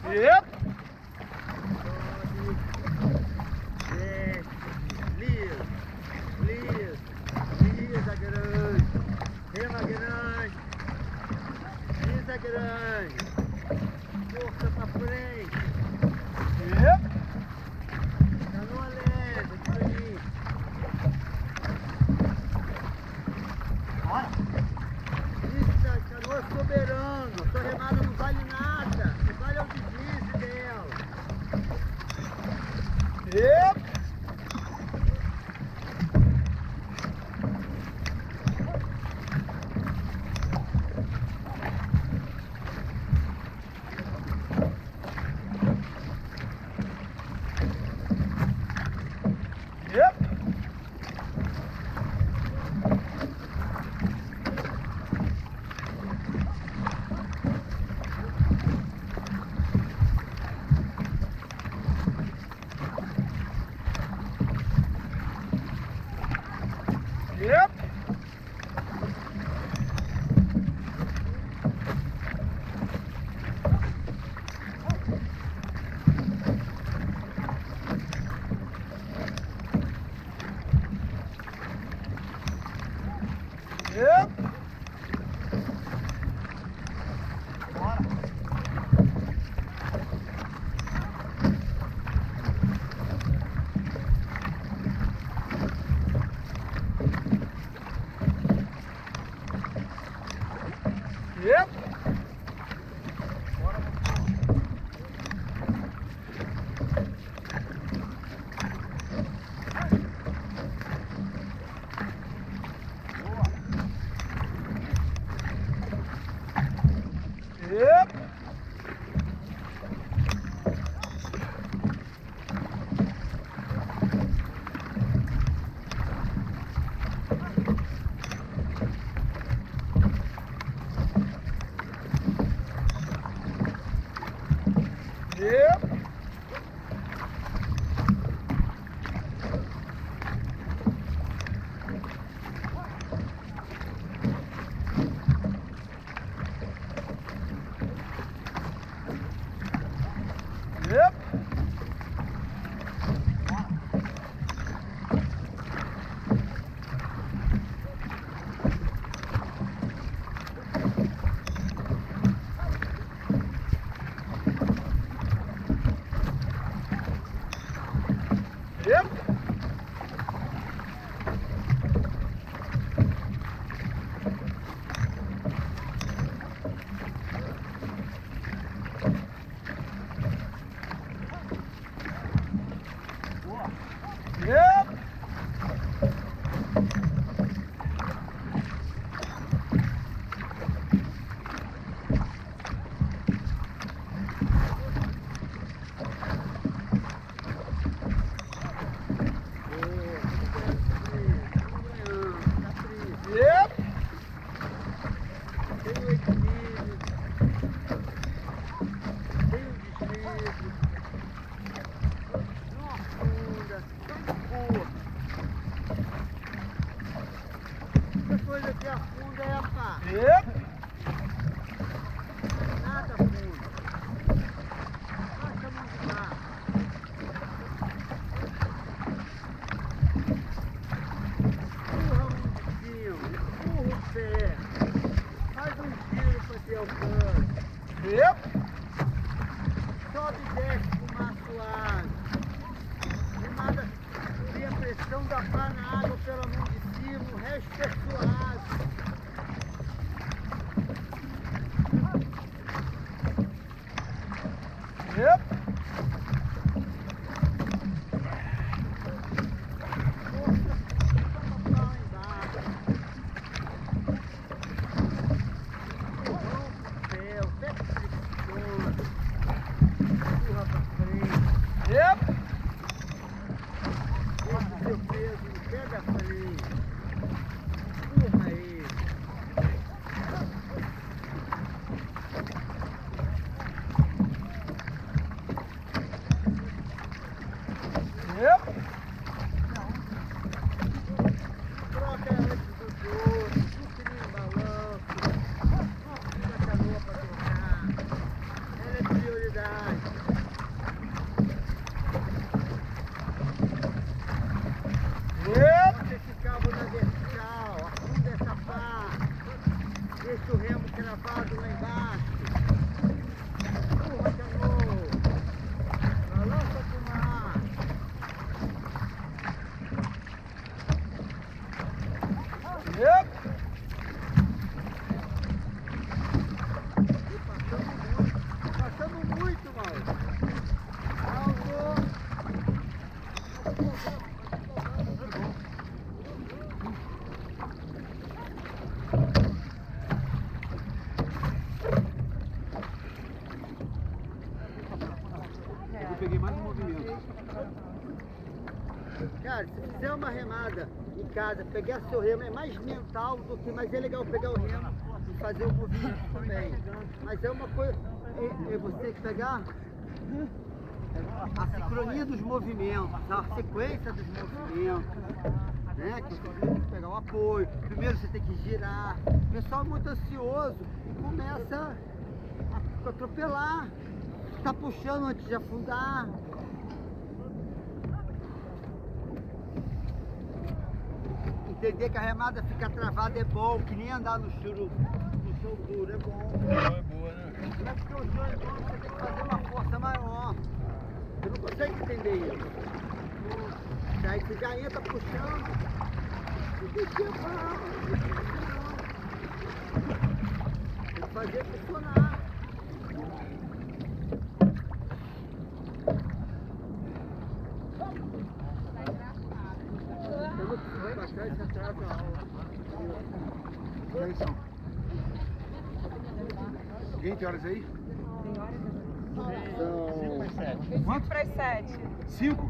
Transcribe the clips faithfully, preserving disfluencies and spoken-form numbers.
Yep. Liso, liso, lisa grande, rema grande, lisa grande, força pra frente. Yep. Canoa leve, isso aí. Bora. Isso, canoa soberano, sua remada não vale nada, não vale o deslize dela. Yep. Yep. Yep. Yep. Bora. Yep. Bora, Yep. Yep. Yep. Yep. Yep. Yep. Tem o equilíbrio, tem o deslize, não afunda, só empurra. Essa coisa que afunda é a pá, Yep. nada afunda. Basta a mão de barro. Empurra um de cima, empurra o pé, faz um giro para ter alcance. Yep. Sobe e desce com mar suave. Remada, tem a pressão da pá na água pela mão de cima, o resto é suave. Yep. Força, só pra pá embaixo. Mão pro pé, o pé que flexiona. Empurra pra frente. Yep. Deixa o seu peso no pé da frente. Empurra ele. Cara, se fizer uma remada em casa, pegar seu remo é mais mental do que, mas é legal pegar o remo e fazer o movimento também. Mas é uma coisa, é, é você que pegar a sincronia dos movimentos, a sequência dos movimentos, né? Que você tem que pegar o apoio, primeiro você tem que girar. O pessoal é muito ansioso e começa a atropelar, tá puxando antes de afundar. Entender que a remada fica travada é bom, que nem andar no churu, no chão duro é bom. É boa, né? Não é porque o chão é bom, você tem que fazer uma força maior. Você não consegue entender isso. Daí você já entra puxando. E deixa eu falar. Tem que fazer funcionar. Vai baixar esse atraso na aula. Que horas são? Alguém tem horas aí? São... Quanto? Para as sete. Cinco?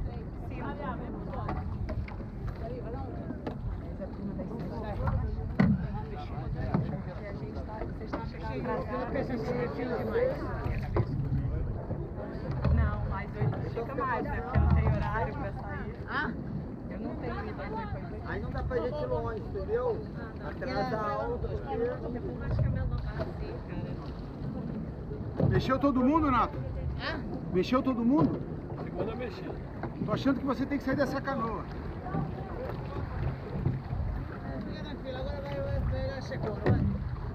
Não, mais oito fica mais, né? Porque eu não tenho horário para sair. Ah? Eu não tenho ido depois. Aí não dá pra gente ir longe, entendeu? Atrasa a aula, porque... Depois acho que a minha não vai assim, cara. Mexeu todo mundo, Nato? Ah? Mexeu todo mundo? Segunda mexida. Tô achando que você tem que sair dessa canoa. Agora vai pegar a secona, vai.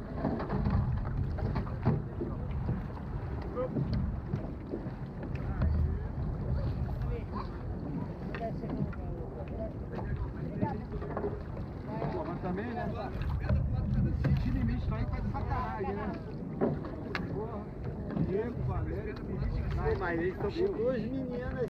Pô, mas também, né? Esse limite aí tá de sacanagem, né? Porra, Diego, Valério, Mas eles estão com duas meninas.